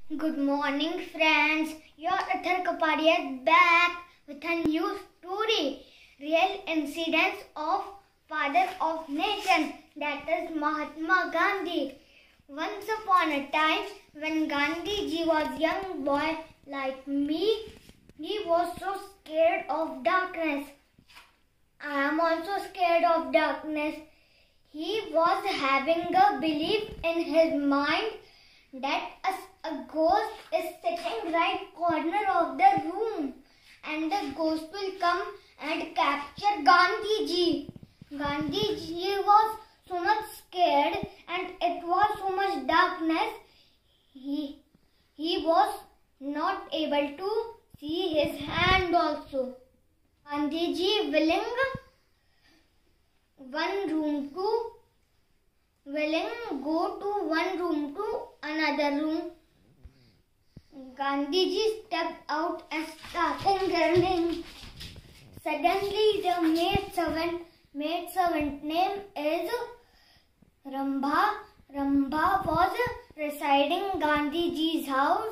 Good morning, friends. Your Athar Kapadia is back with a new story. Real incidents of Father of Nation, that is Mahatma Gandhi. Once upon a time, when Gandhi ji was a young boy like me, he was so scared of darkness. I am also scared of darkness. He was having a belief in his mind that a ghost is sitting right corner of the room and the ghost will come and capture Gandhi ji. Gandhi ji was so much scared and it was so much darkness. He was not able to see his hand also. Gandhi ji willing go to one room to another room. Gandhi ji stepped out and started running. Suddenly the maid servant name is Rambha. Rambha was residing Gandhi ji's house.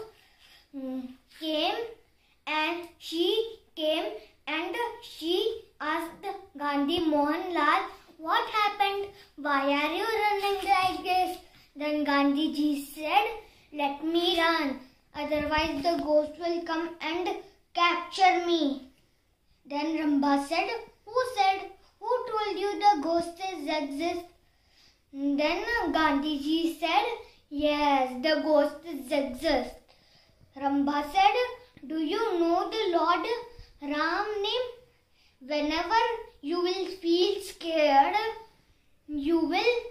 She came and she asked Gandhi Mohanlal, "What happened? Why are you running like this?" Then Gandhi ji said, "Let me run, otherwise the ghost will come and capture me." Then Rambha said, "Who told you the ghosts exist?" Then Gandhi ji said, "Yes, the ghosts exist." Rambha said, "Do you know the Lord Ram name? Whenever you will feel scared, you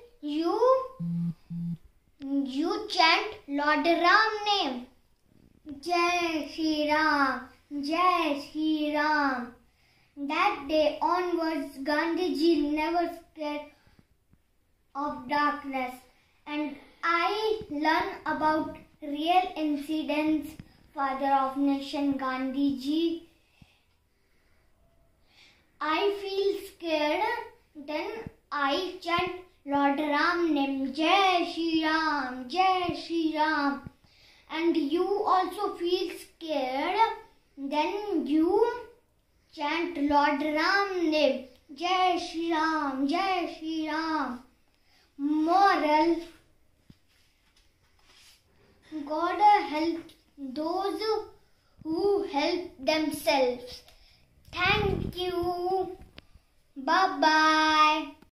chant Lord Ram name. Jai Shri Ram, Jai Shri Ram." That day onwards, Gandhi ji never scared of darkness, and I learn about real incidents. Father of Nation Gandhi ji. I feel scared, then I chant Lord Ram name, Jai Shri Ram, Jai Shri Ram. And you also feel scared, then you chant Lord Ram name, Jai Shri Ram, Jai Shri Ram. Moral: God helps those who help themselves. Thank you. Bye-bye.